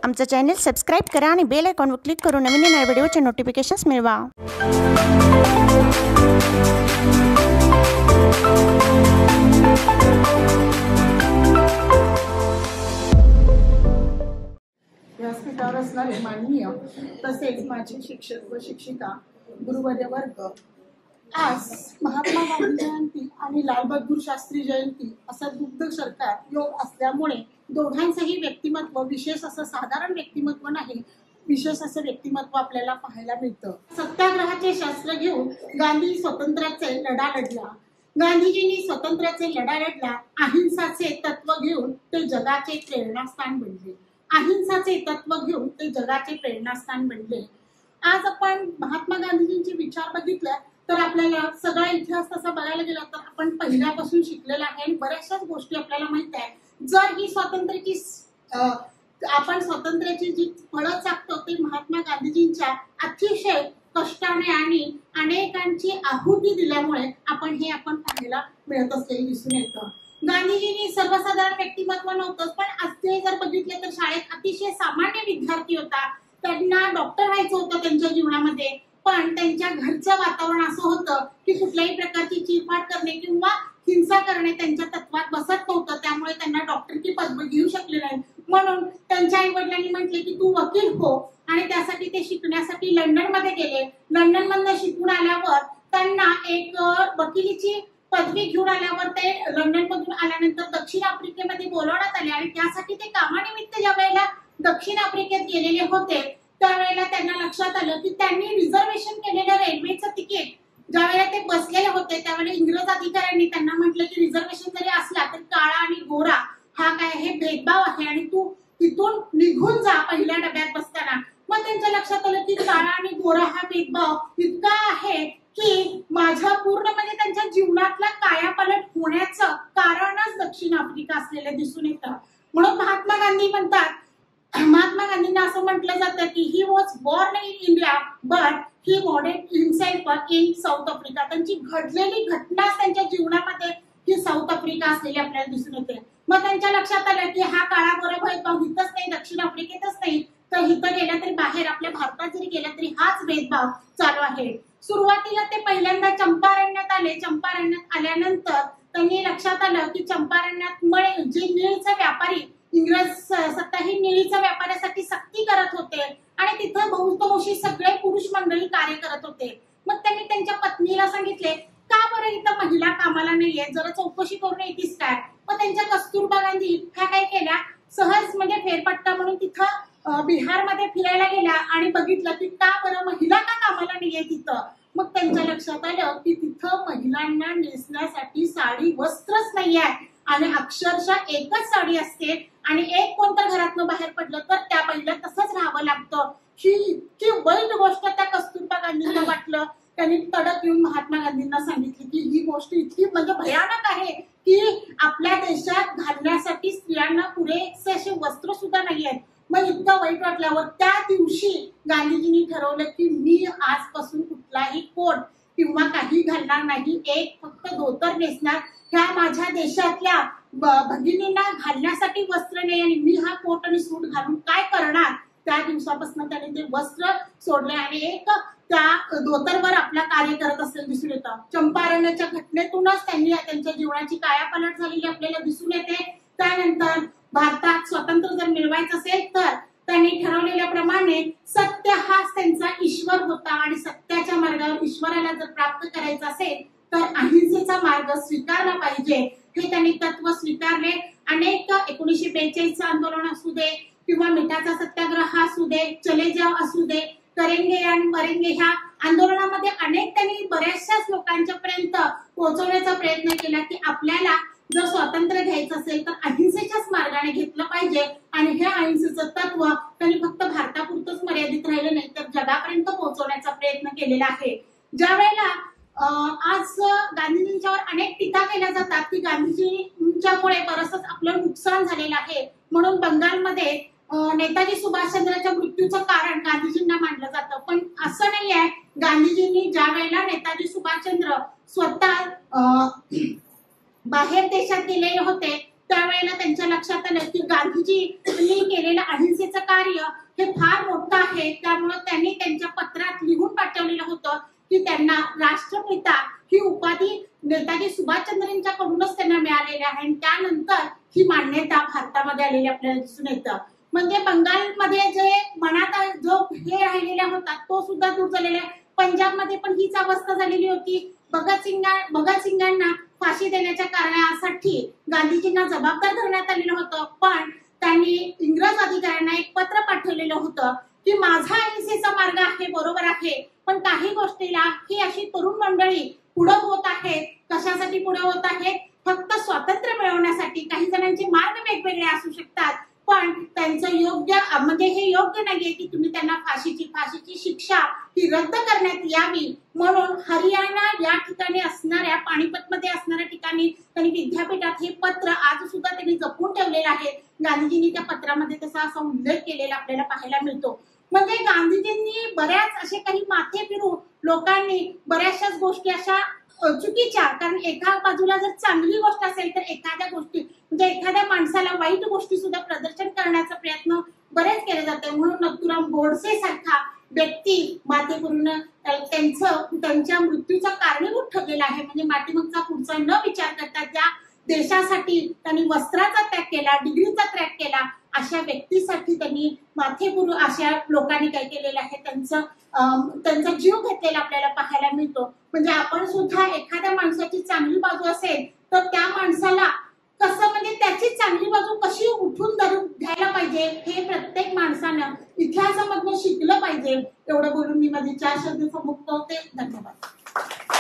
आमचं channel subscribe करा आणि बेल आयकॉनवर क्लिक करून नवीन नवीन व्हिडिओचे नोटिफिकेशन्स मिळवा। व्यासपीठावर असणारे माननीय तसेच माझे शिक्षक व शिक्षिका गुरुवर्य वर्ग, आज महात्मा गांधी जयंती आणि लाल बहादूर शास्त्री जयंती असा दुग्ध सरकार योग असल्यामुळे दोघांचंही व्यक्तिमत्व विशेष असं साधारण व्यक्तिमत्व नाही, विशेष असं व्यक्तिमत्व आपल्याला पाहायला मिळतं। सत्याग्रहाचे शस्त्र घेऊन गांधी स्वातंत्र्याचे लढा लढला। गांधीजींनी स्वातंत्र्याचे लढा लढला। अहिंसाचे तत्व घेऊन ते जगाचे प्रेरणास्थान बनले। अहिंसाचे तत्व घेऊन ते जगाचे प्रेरणास्थान बनले। आज आपण महात्मा गांधीजींचे विचार बघितले तर आपल्याला सगळा इतिहास तसा बघायला गेला तर आपण पहिल्यापासून शिकलेला आहे आणि बऱ्याचशाच गोष्टी आपल्याला माहित आहे। जर ही आपण स्वातंत्र्याची जी फळं चाकतो ते महात्मा गांधीजींच्या अतिशय कष्टाने आणि अनेकांची आहुती दिल्यामुळे आपण पाहायला मिळत असलेले दिसून येतं। गांधीजींनी सर्वसाधारण व्यक्तिमत्व नव्हतं, पण आज जर बघितले तर शाळेत अतिशय सामान्य विद्यार्थी होता। त्यांना डॉक्टर व्हायचं होतं त्यांच्या जीवनामध्ये, पण त्यांच्या घरचं वातावरण असं होतं की कुठल्याही प्रकारची चिरफाड करणे किंवा हिंसा करणे त्यांच्या तत्वात बसत नव्हतं, त्यामुळे त्यांना डॉक्टरची पदवी घेऊ शकले नाही। म्हणून त्यांच्या आई वडिलांनी म्हटले की तू वकील हो, आणि त्यासाठी ते शिकण्यासाठी लंडनमध्ये गेले। लंडनमधून शिकून आल्यावर त्यांना एक वकिलीची पदवी घेऊन आल्यावर ते लंडनमधून आल्यानंतर दक्षिण आफ्रिकेमध्ये बोलवण्यात आले आणि त्यासाठी ते कामानिमित्त ज्या वेळेला दक्षिण आफ्रिकेत गेलेले होते त्यावेळेला त्यांना लक्षात आलं की त्यांनी रिझर्वेशन केलेलं रेल्वेचं तिकीट ज्यावेळेला ते बसलेले होते त्यावेळेला इंग्रज अधिकाऱ्यांनी त्यांना म्हटलं की रिझर्वेशन जरी असला तरी काळा आणि गोरा हा काय हे भेदभाव आहे आणि तू तिथून निघून जा पहिल्या डब्यात बसताना। मग त्यांच्या लक्षात आलं की काळा आणि गोरा हा भेदभाव इतका आहे की माझ्या पूर्णपणे त्यांच्या जीवनातला कायापालट होण्याचं कारणच दक्षिण आफ्रिका असलेलं दिसून येतं। म्हणून महात्मा गांधी म्हणतात, महात्मा गांधींना असं म्हटलं जातं की he was born in India but he model himself in South Africa. त्यांची घडलेली घटना त्यांच्या जीवनामध्ये ही साऊथ आफ्रिका असलेली आपल्याला दिसून येते। मग त्यांच्या लक्षात आलं की हा काळा गोरा भेदभाव इथंच नाही, दक्षिण आफ्रिकेतच नाही तर इथं गेला तरी बाहेर आपल्या भारतात जरी गेला तरी हाच भेदभाव चालू आहे। सुरुवातीला ते पहिल्यांदा चंपारण्यात आले। चंपारण्यात आल्यानंतर त्यांनी लक्षात आलं की चंपारण्यात जे निळीचे व्यापारी इंग्रज सत्ता ही निळीच्या व्यापारासाठी सक्ती करत होते आणि तिथं बहुतांशी सगळे पुरुष मंडळी कार्य करत होते। मग त्यांनी त्यांच्या पत्नीला सांगितले का बरं इथं महिला कामाला नाहीये, जरा चौकशी करून येतीस काय। मग त्यांच्या कस्तुरबा गांधी ह्या काय केल्या, सहज म्हणजे फेरपट्टा म्हणून तिथं बिहारमध्ये फिरायला गेल्या आणि बघितलं की का बरं महिला का कामाला नाहीये तिथं। मग त्यांच्या लक्षात आलं की तिथं महिलांना नेसण्यासाठी साडी वस्त्रच नाहीये आणि अक्षरशः एकच साडी असते आणि एक कोणतं घरातनं बाहेर पडलं तर त्या पहिल्या तसंच राहावं लागतं। ही इतकी वाईट गोष्ट त्या कस्तुरबा गांधींना वाटलं। त्यांनी तडक येऊन महात्मा गांधींना सांगितली की ही गोष्ट इतकी म्हणजे भयानक आहे की आपल्या देशात घालण्यासाठी स्त्रियांना पुरेसे असे वस्त्र सुद्धा नाही आहेत। मग इतकं वाईट वाटल्यावर त्या दिवशी गांधीजींनी ठरवलं की मी आजपासून कुठलाही कोट किंवा काही घालणार नाही, एक फक्त धोतर नेसणार। ह्या माझ्या देशातल्या भगिनींना घालण्यासाठी वस्त्र नाही आणि मी हा कोट आणि सूट घालून काय करणार। त्या दिवसापासून त्यांनी ते वस्त्र सोडले आणि एक त्या धोतरवर आपला कार्य करत असलेलं दिसून येतं। चंपारण्याच्या घटनेतूनच त्यांनी त्यांच्या जीवनाची कायापालट झालेली आपल्याला दिसून येते। त्यानंतर भारतात स्वातंत्र्य जर मिळवायचं असेल तर त्यांनी ठरवलेल्याप्रमाणे सत्य हाच त्यांचा ईश्वर होता आणि सत्याच्या मार्गावर ईश्वराला जर प्राप्त करायचं असेल तर अहिंसेचा मार्ग स्वीकारला पाहिजे, हे त्यांनी तत्व स्वीकारले। अनेक 1942 आंदोलन असू दे किंवा मिठाचा सत्याग्रह असू दे, चले जाव असू दे, करेंगे आणि मरेंगे ह्या आंदोलनामध्ये अनेक त्यांनी बऱ्याचशाच लोकांच्या पर्यंत पोहोचवण्याचा प्रयत्न केला की आपल्याला जर स्वातंत्र्य घ्यायचं असेल तर अहिंसेच्याच मार्गाने घेतलं पाहिजे आणि हे अहिंसेचं तत्व त्यांनी फक्त भारतापुरतच मर्यादित राहिलं नाही तर जगापर्यंत पोहोचवण्याचा प्रयत्न केलेला आहे। ज्या वेळेला आज गांधीजींच्यावर अनेक टीका केल्या जातात की गांधीजींच्यामुळे बरंचसं आपलं नुकसान झालेलं आहे, म्हणून बंगालमध्ये नेताजी सुभाषचंद्रांच्या मृत्यूचं कारण गांधीजींना मानलं जातं, पण असं नाही आहे। गांधीजींनी ज्या वेळेला नेताजी सुभाषचंद्र स्वतः बाहेर देशात गेलेले होते त्यावेळेला त्यांच्या लक्षात आलं की गांधीजींनी केलेलं अहिंसेचं कार्य हे फार मोठं आहे. त्यामुळे त्यांनी त्यांच्या पत्रात लिहून पाठवलेलं होतं की त्यांना राष्ट्रपिता ही उपाधी नेताजी सुभाषचंद्रांच्याकडूनच त्यांना मिळालेली आहे आणि त्यानंतर ही मान्यता भारतामध्ये आलेली आपल्याला दिसून येतं. म्हणजे बंगालमध्ये जे मनात जो हे राहिलेला होता तो सुद्धा दूर झालेला आहे. पंजाबमध्ये पण हीच अवस्था झालेली होती. भगतसिंगांना फाशी देण्याच्या कारणासाठी गांधीजींना जबाबदार धरण्यात आलेलं होतं, पण त्यांनी इंग्रज अधिकाऱ्यांना एक पत्र पाठवलेलं होतं की माझा अहिंसेचा मार्ग आहे, बरोबर आहे, पण काही गोष्टीला ही अशी तरुण मंडळी पुढे होत आहेत. कशासाठी पुढे होत आहेत? फक्त स्वातंत्र्य मिळवण्यासाठी. काही जणांचे मार्ग वेगवेगळे असू शकतात, पण त्यांचं योग्य म्हणजे हे योग्य नाहीये की तुम्ही त्यांना फाशीची शिक्षा ही रद्द करण्यात यावी. म्हणून हरियाणा या ठिकाणी असणाऱ्या पाणीपतमध्ये असणाऱ्या ठिकाणी त्यांनी विद्यापीठात हे पत्र आज सुद्धा त्यांनी जपून ठेवलेलं आहे. गांधीजींनी त्या पत्रामध्ये तसा असा उल्लेख केलेला आपल्याला पाहायला मिळतो. म्हणजे गांधीजींनी बऱ्याच असे काही माथे फिरून लोकांनी बऱ्याचशाच गोष्टी अशा चुकीच्या, कारण एका बाजूला जर चांगली गोष्ट असेल तर एखाद्या गोष्टी म्हणजे एखाद्या माणसाला वाईट गोष्टी सुद्धा प्रदर्शन करण्याचा प्रयत्न बरेच केले जाते. म्हणून नथुराम गोडसे सारखा व्यक्ती मातेपूर्ण त्यांच्या मृत्यूचा कारणीभूत ठरलेला आहे. म्हणजे मातीमागचा पुढचा न विचार करता ज्या देशासाठी त्यांनी वस्त्राचा त्याग केला, डिग्रीचा त्याग केला, अशा व्यक्तीसाठी त्यांनी माथेपुरू अशा लोकांनी काय केलेलं आहे, त्यांचा जीव घेतलेला आपल्याला पाहायला मिळतो. म्हणजे आपण सुद्धा एखाद्या माणसाची चांगली बाजू असेल तर त्या माणसाला कसं म्हणजे त्याची चांगली बाजू कशी उठून धरून घ्यायला पाहिजे हे प्रत्येक माणसानं इतिहासामधून शिकलं पाहिजे. एवढं बोलून मी माझे 4 शब्द संपवते. धन्यवाद.